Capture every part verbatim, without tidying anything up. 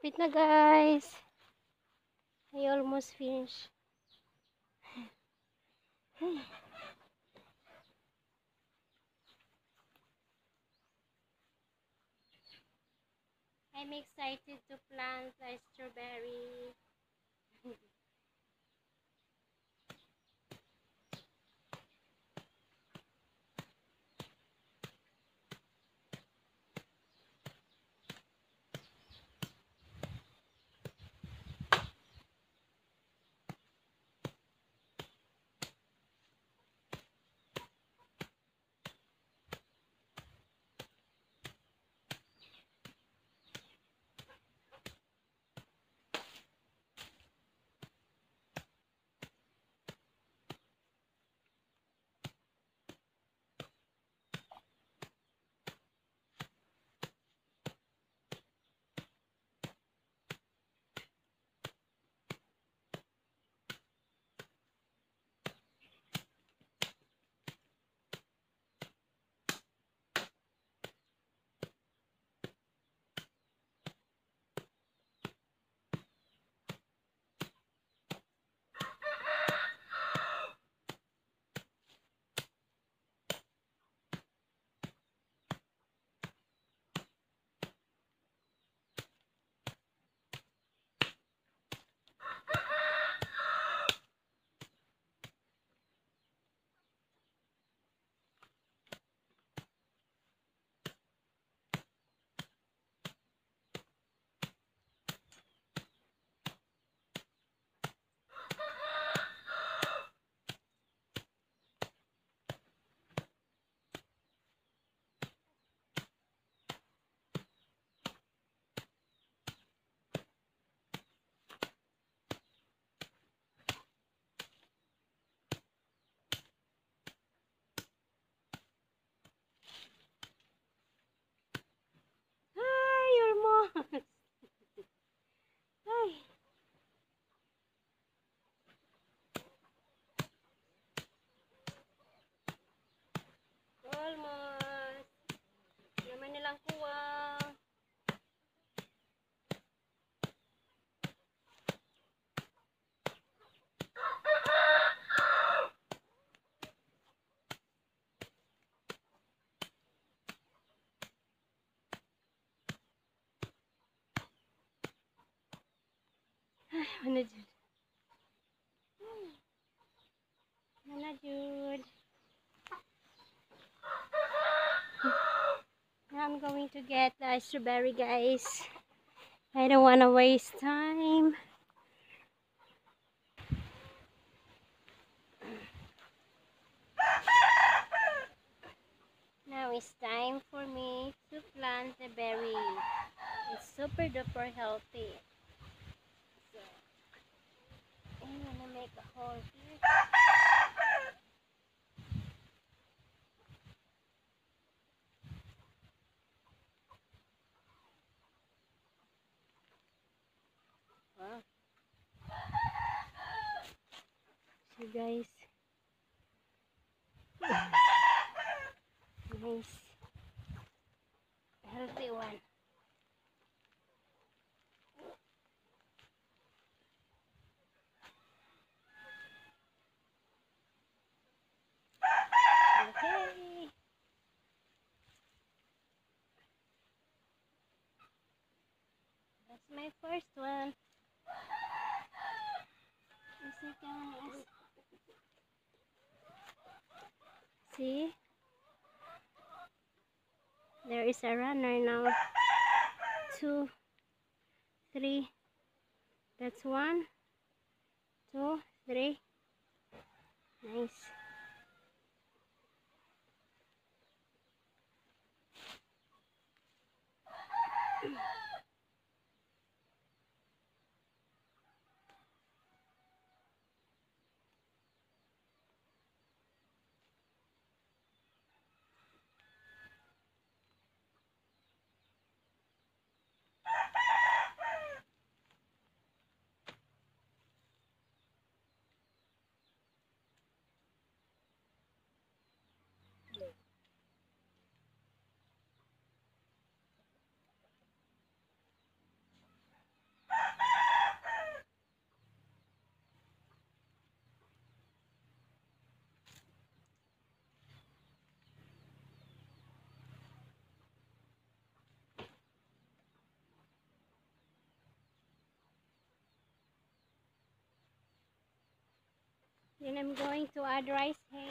Malapit na guys. I almost finished. I'm excited to plant a strawberry. Hi, almost. Hi. Almost. Naman nilang kuha. Mana jud. Mana jud. I'm going to get the strawberry, guys. I don't want to waste time. Now it's time for me to plant the berry. It's super duper healthy. So, I'm gonna make a hole here. Wow. So guys, nice, healthy one. Okay. That's my first one. The second one is, see, there is a runner now. Two, three. That's one, two, three. Nice. Then I'm going to add rice hay.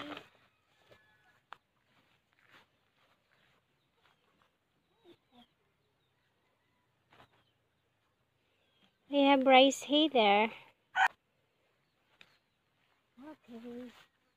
I have rice hay there. Okay.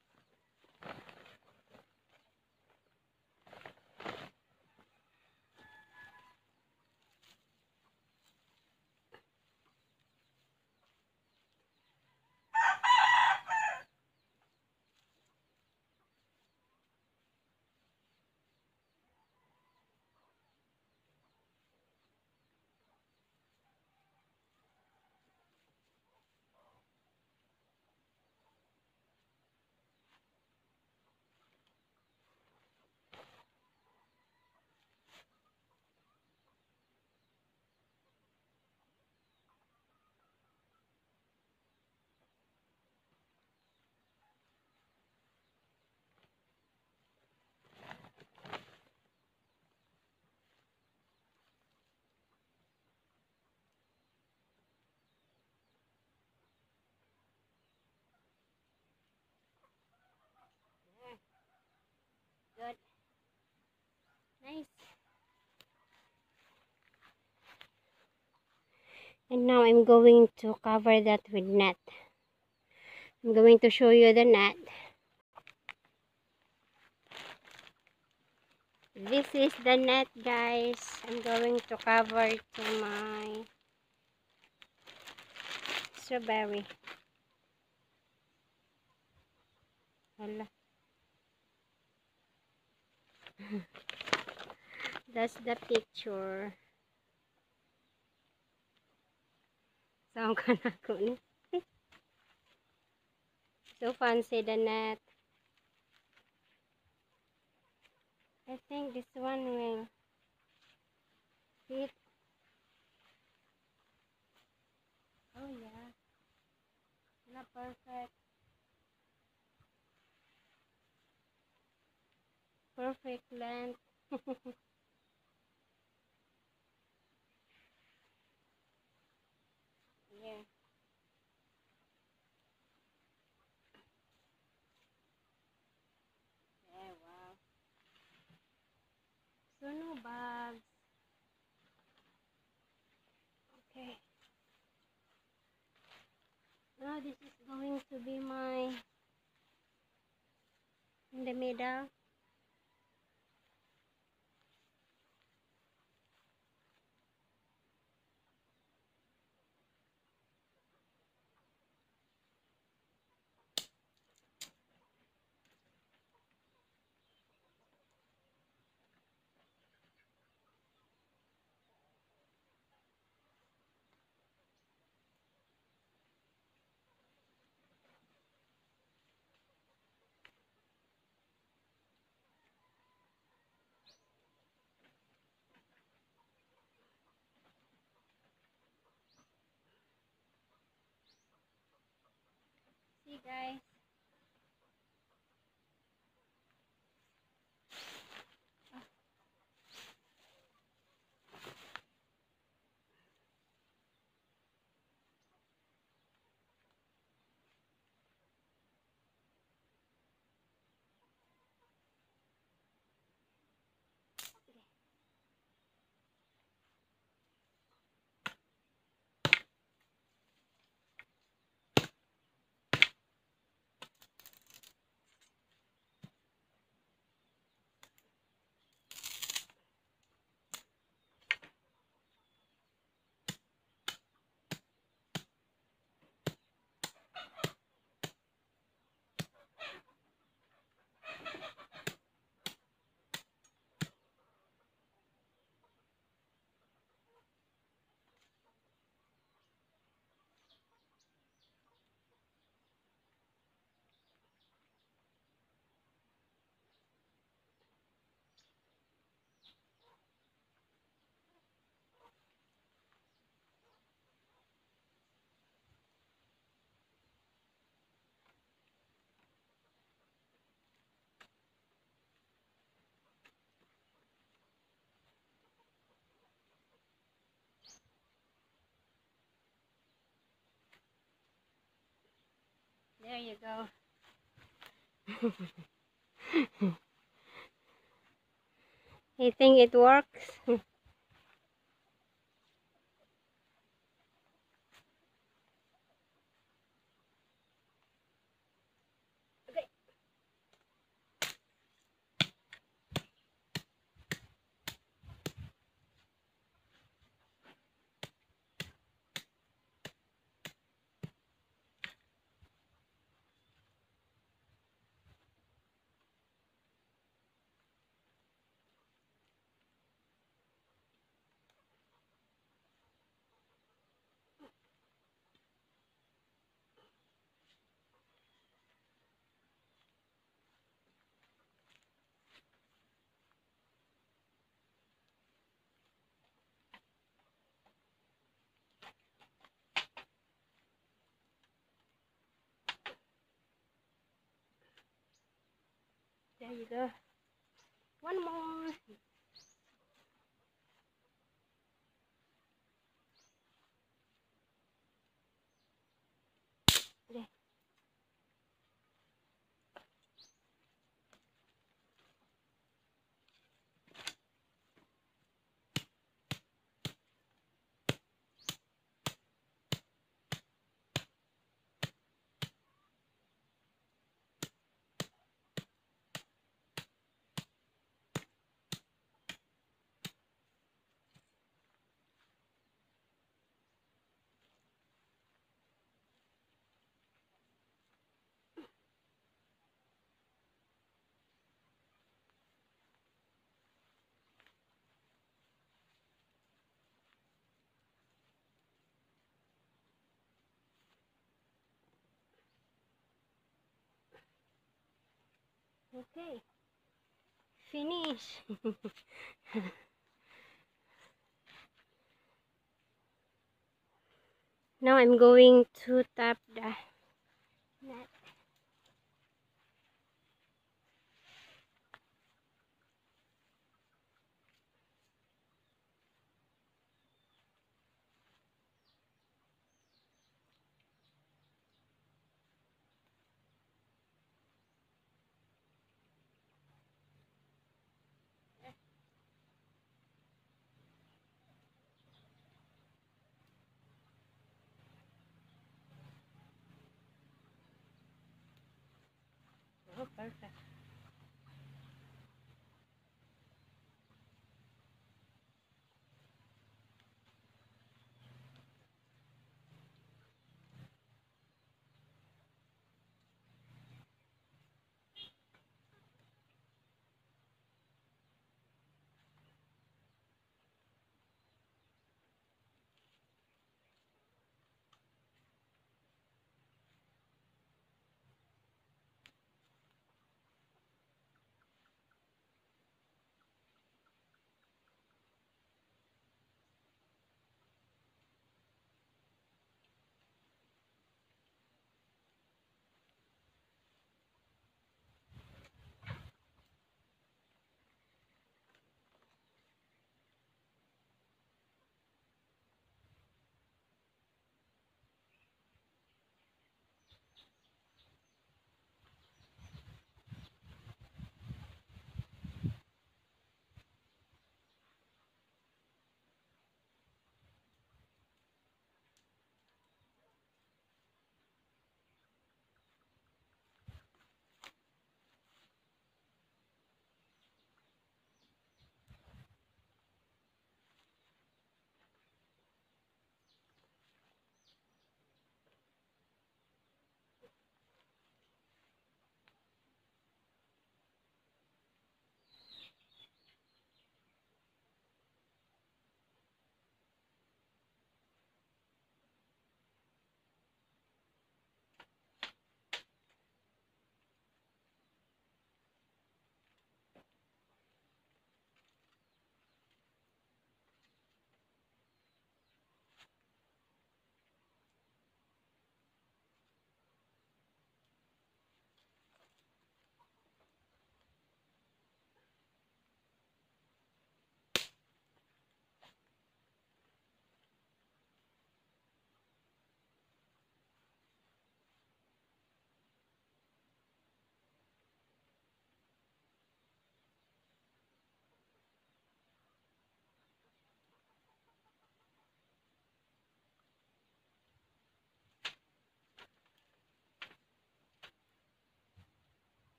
Good. Nice. And now I'm going to cover that with net. I'm going to show you the net. This is the net, guys. I'm going to cover it to my strawberry. Hala. That's the picture. Saan ka na ko ni? So fancy the net. I think this one will fit. Oh yeah. Not perfect. Perfect length. Yeah. Yeah, wow. So no bags. Okay. Now this is going to be my in the middle. See guys. There you go. I think it works. There you go. One more. There. Okay. Finish. Now I'm going to tap the net. Oh, perfect.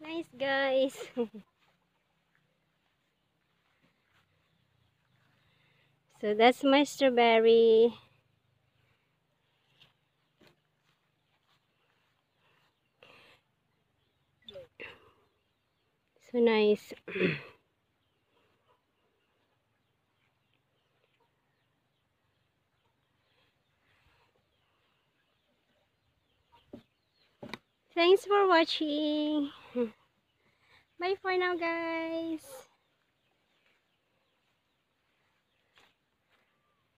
Nice, guys. So that's my strawberry. So nice. Thanks for watching. Bye for now, guys.